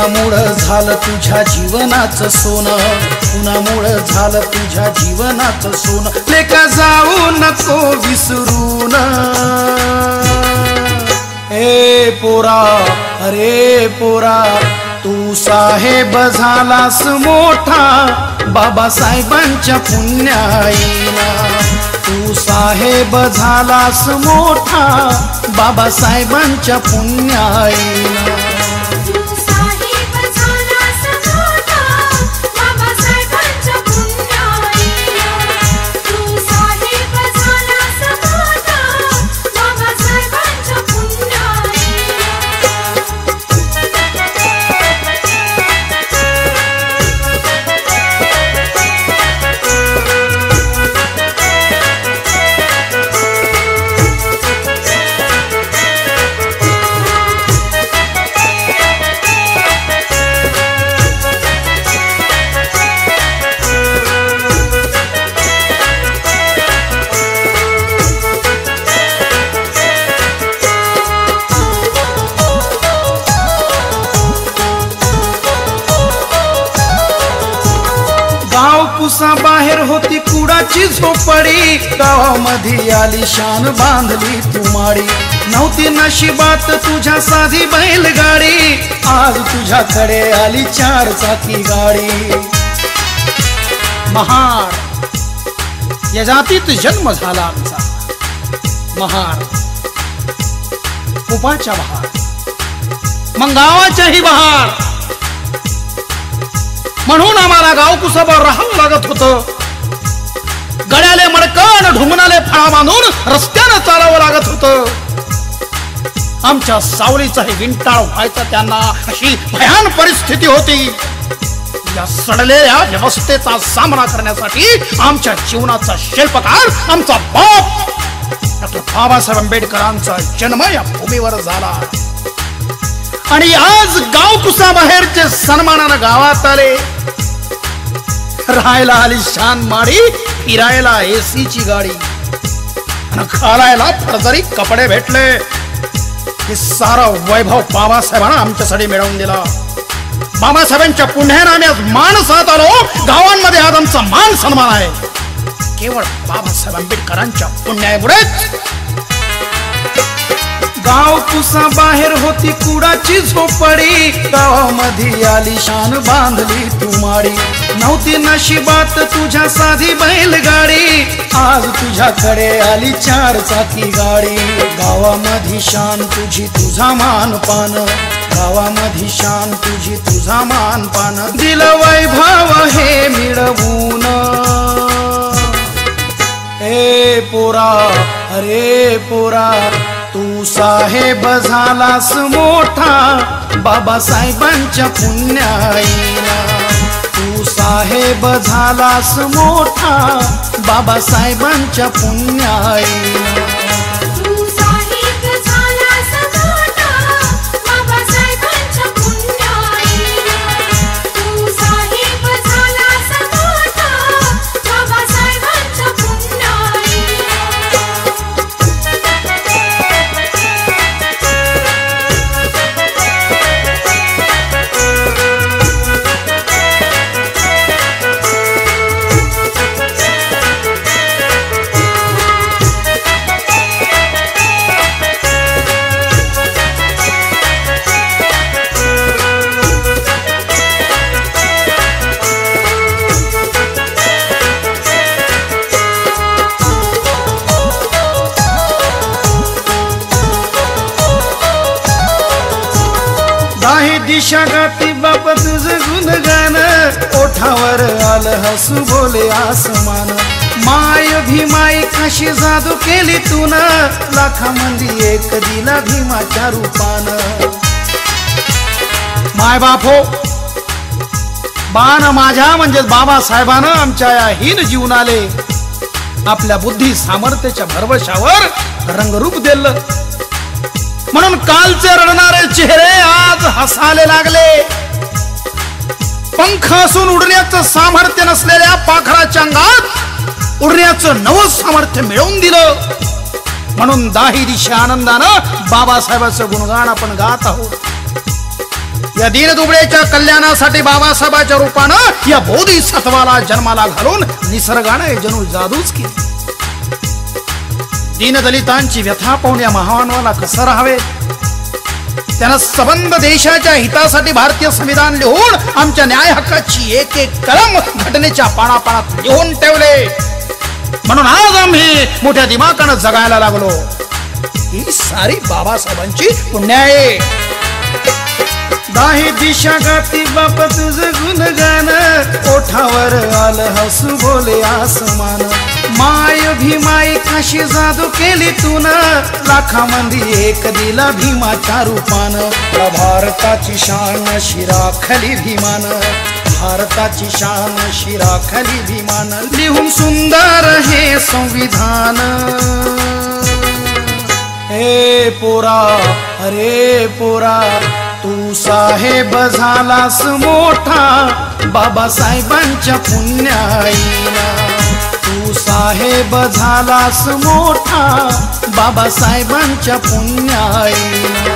कुणामुळं झालं तुझ्या जीवनाचं सोनं, कुणामुळं झालं तुझ्या जीवनाचं सोनं, लेका जाऊ नको विसरून. ए पोरा, अरे पोरा, तू साहेब झालास मोठा बाबासाहेबांच्या पुण्याईला. तू साहेब झालास मोठा बाबासाहेबांच्या पुण्याईला. कुसा बाहेर होती कुडाची झोपडी, गावामध्ये आलिशान बांधली तू माडी. नव्हती नशिबात तुझ्या साधी बैलगाडी, आज तुझ्याकडे आली 4 चाकी गाडी. महार या जातीत जन्म झाला आमचा, महार कुपाच्या बहार, मग गावाच्याही बहार. म्हणून आम्हाला गाव कुसावर राहावं लागत होतं. गड्याले मडकन ढुंगणाले फळा बांधून रस्त्यानं चालावं लागत होतं. आमच्या सावलीचाही विंटाळ व्हायचा त्यांना, अशी भयान परिस्थिती होती. या सडलेल्या व्यवस्थेचा सामना करण्यासाठी आमच्या जीवनाचा शिल्पकार आमचा बाप डॉक्टर बाबासाहेब आंबेडकरांचा जन्म या भूमीवर झाला. आणि आज गाव कुसाबाहेरचे सन्मानानं गावात आले. राहायला आलिशान माडी, फिरायला एसीची गाडी, आणि घालायला फरजरी कपडे भेटले. हे सारा वैभव बाबासाहेबांना आमच्यासाठी मिळवून दिला. बाबासाहेबांच्या पुण्याने आम्ही आज माणसात आलो. गावांमध्ये आज आमचा मान सन्मान आहे केवळ बाबासाहेब आंबेडकरांच्या पुण्यामुळेच. गाव कुसा बाहेर होती कुडाची झोपडी, गावामध्ये आलिशान बांधली तू माडी. नव्हती नशिबात तुझ्या साधी बैलगाडी, आज तुझ्याकडे आली 4 चाकी गाडी. गावामध्ये शान तुझी तुझा मान पान, गावामध्ये शान तुझी तुझा मान पान. दिलं वैभव हे मिळवून. ए पोरा, अरे पोरा, तू साहेब झालास मोठा बाबासाहेबांच्या पुण्याईला. तू साहेब झालास मोठा बाबासाहेबांच्या पुण्याईला. दिशा गाती बाप तुझं गुणगान, ओठावर आलं हसू बोले आसमान. माय भीमाई कशी जादू केली तून, लाखामंदी एक दिला भीमाच्या रूपान. माय बापो, बाण माझ्या म्हणजे बाबासाहेबानं आमच्या या हीन जीवनाले आपल्या बुद्धी सामर्थ्याच्या भरवशावर रंगरूप दिलं. म्हणून कालचे रडणारे चेहरे आज हसायला लागले. पंख असून उडण्याचं सामर्थ्य नसलेल्या पाखराच्या अंगात उडण्याचं नवं सामर्थ्य मिळवून दिलं. म्हणून दाही दिशा आनंदानं बाबासाहेबांचं गुणगान आपण गात आहोत. या दीनदुबळेच्या कल्याणासाठी बाबासाहेबाच्या रूपानं या बोधिसत्वाला जन्माला घालून निसर्गाने जणू जादूच केली. दीनदलितांची व्यथा पाहून या महामानवाला कसं राहावे. त्यानं सबंध देशाच्या हितासाठी भारतीय संविधान लिहून आमच्या न्याय हक्काची एक एक कलम घटनेच्या पानापानात लिहून ठेवले. म्हणून आज आम्ही मोठ्या दिमागानं जगायला लागलो. ही सारी बाबासाहेबांची पुण्य आहे. दाही दिशा गाती बाप तुझं गुणगान, ओठावर आलं हसू बोले आसमान. माय भीमाई कशी जादू केली तून, लाखामंदी एक दिला भीमाच्या रूपान. भारताची शान शिराखली भीमान, भारताची शान शिराखली भीमान. लिहून सुंदर हे संविधान. हे पोरा अरे पोरा, तू साहेब झालास मोठा बाबासाहेबांच्या पुण्याईना. तू साहेब झालास मोठा बाबासाहेबांच्या पुण्याईना.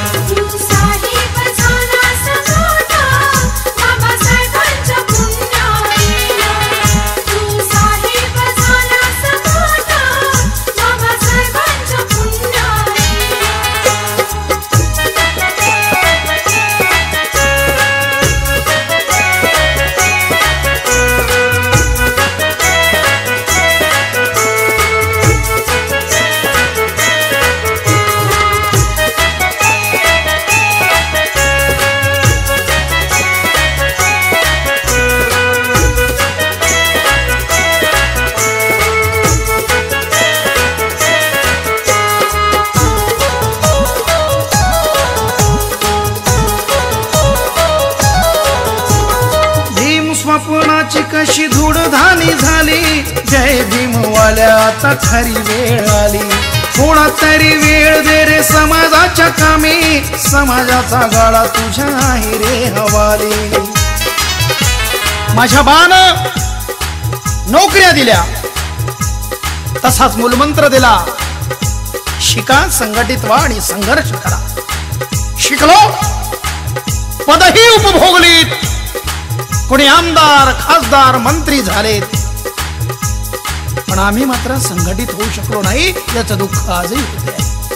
स्वप्नाची कशी धूडधानी झाली. जय भीमवाल्या आता खरी वेळ आली. थोडा तरी वेळ दे रे समाजाच्या कामी, समाजाचा गाळा तुझ्या आहे रे हवाली. माझ्या बाण नोकऱ्या दिल्या, तसाच मूलमंत्र दिला, शिका, संघटित व्हा आणि संघर्ष करा. शिकलो, पदही उपभोगलीत, कोणी आमदार खासदार मंत्री झालेत, पण आम्ही मात्र संघटित होऊ शकलो नाही. याचं दुःख आजही होते.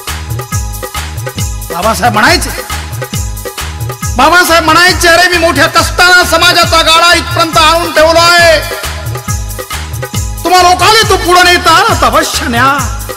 बाबासाहेब म्हणायचे अरे मी मोठ्या कष्टानं समाजाचा गाळा इथपर्यंत आणून ठेवलो आहे. तुम्हा लोकांनी तू पुढे नेता अवश्य न्या,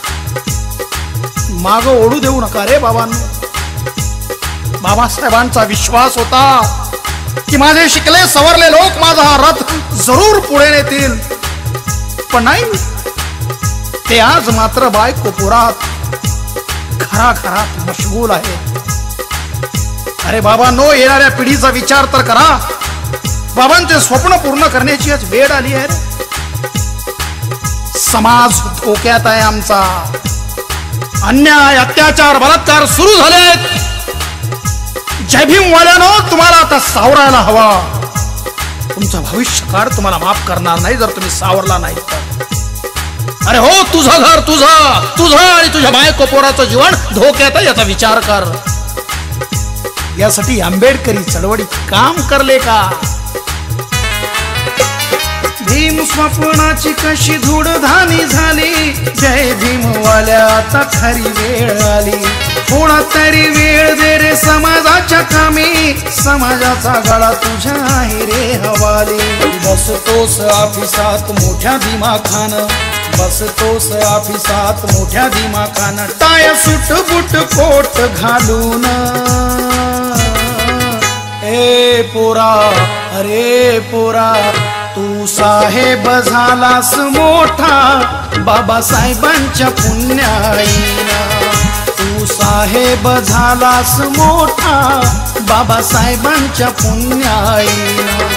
माग ओढू देऊ नका रे बाबांनो. बाबासाहेबांचा विश्वास होता की माझे शिकले सवरले लोक माझा हा रथ जरूर पुढे नेतील, पण नाही. ते आज मात्र बायको पोरात घराघरात मशगूल आहेत. अरे बाबांनो, येणाऱ्या पिढीचा विचार तर करा. बाबांचे स्वप्न पूर्ण करण्याची आज वेळ आली आहे. समाज धोक्यात आहे आमचा. अन्याय अत्याचार बलात्कार सुरू झालेत. जय भीम वाल्यानो, तुम्हाला आता सावरायला हवा. तुमचा भविष्यकाळ तुम्हाला माफ करणार नाही जर तुम्ही सावरला नाही तर. अरे हो, तुझं घर तुझं आणि तुझ्या बायको पोराचं जीवन धोक्यात आहे याचा विचार कर. यासाठी आंबेडकरी चळवळीत काम करले का. भीम स्वप्नाची कशी धूडधानी झाली. जय भीमवाल्या आता खरी वेळ आली. थोडा तरी वेळ दे रे समाजाच्या कामी, समाजाचा गळा तुझ्या आहे रे हवाली. बसतोस ऑफिसात मोठ्या दिमाखानं, बसतोस ऑफिसात मोठ्या दिमाखानं. टाय सुट बुट कोट घालून. ए पोरा अरे पोरा, तू साहेब झालास मोठा बाबासाहेबांच्या पुण्याईना. तू साहेब झालास मोठा बाबासाहेबांच्या पुण्याईना.